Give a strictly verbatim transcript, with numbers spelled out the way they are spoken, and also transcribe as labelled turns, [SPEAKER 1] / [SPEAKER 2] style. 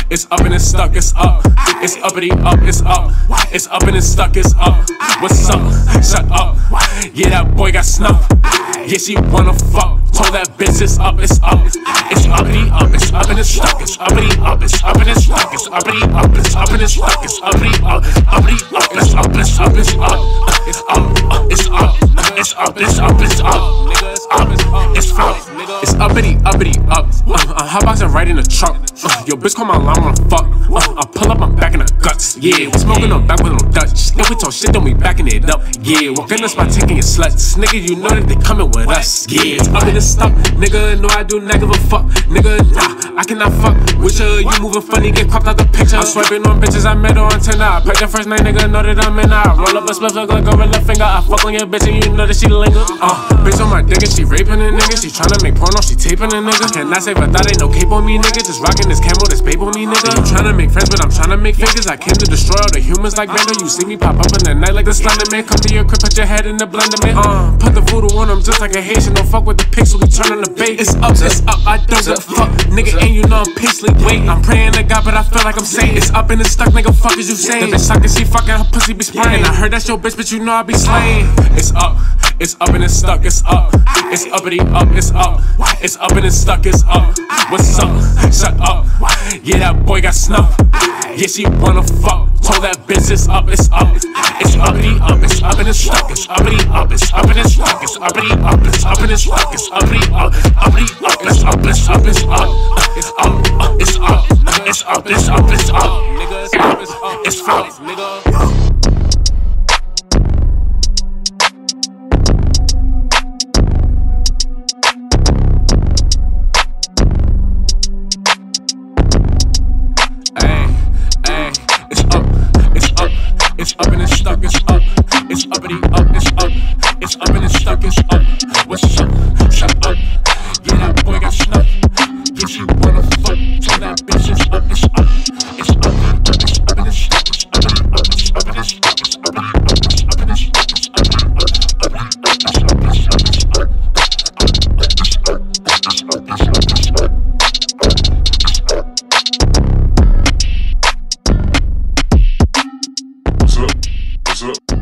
[SPEAKER 1] It's up and it's stuck, it's up. It's uppity up, it's up. It's up and it's stuck, it's up. What's up? Shut up. Yeah, that boy got snuffed. Yeah, she wanna fuck. Told that bitch it's up, it's up. It's uppity up, it's up and it's stuck. It's uppity up, it's up and it's stuck. It's uppity up, it's up and it's stuck. It's uppity up, uppity up, it's up, it's up, it's up. It's up, it's up, it's up, it's up, it's up. It's up, it's uppity, uppity up. I'm hotboxing right in the truck. Uh, yo, bitch, call my alarm, wanna fuck. Uh, I pull up, I'm back in the guts. Yeah, we smoking on back with no Dutch. If we talk shit, then we backing it up. Yeah, walk in the spot taking your sluts. Nigga, you know that they coming with us. Yeah, it's up in the stuff. Nigga, know I do not give a fuck. Nigga, nah, I cannot fuck with you. You moving funny, get cropped out the picture. I'm swiping on bitches, I met her on Tinder. I paid the first night, nigga, know that I'm in. I roll up a spliff, look like a gorilla finger. I fuck on your bitch and you know that she linger. Uh, bitch on my dick and she raping a nigga. She tryna make porno, she taping a nigga. Cannot save a thought, ain't no cape on me, nigga. Just rocking this camo, this babe on me, nigga. You tryna make friends, but I'm tryna make figures. I came to destroy all the humans like Bender. You see me pop up in the night like the Slender Man. Come to your crib, put your head in the blender, man. Uh, put the voodoo on them just like a Haitian. Don't fuck with the pixel, we turn on the bait. It's up, it's up, I don't give a fuck, nigga. And you know I'm paisley. Wait, I'm praying to God, but I feel like I'm saying it's up and it's stuck, nigga. Fuck is you saying? The bitch suckin', she fucking, her pussy be spraying. I heard that's your bitch, but you know I be slaying. It's up. It's up and it's stuck, it's up. It's uppity up, it's up. It's up and it's stuck, it's up. What's up? Shut up. Yeah, that boy got snuffed. Yeah, she wanna fuck. Told that bitch it's up, it's up. It's uppity up, it's up and it's stuck. It's uppity up, it's up and it's stuck. It's uppity up, it's up and it's stuck. It's uppity up, uppity up, it's up, it's up, it's up. It's up, it's up, it's up, it's up, it's up. Nigga, it's up, it's up, it's up, nigga. It's up and it's stuck, it's up. It's uppity up, it's up. It's up and it's stuck, it's up. What's up? Shut up. Yeah, that boy got snuffed. Yeah, she wanna fuck. Tell that bitch it's up, it's up. It's up, it's up and it's stuck. It's uppity up, it's up and it's stuck. It's uppity up, it's up and it's stuck. It's uppity up, uppity up, it's up, it's up, it's up. It's up, it's up, it's up, it's up. What's up? What's up?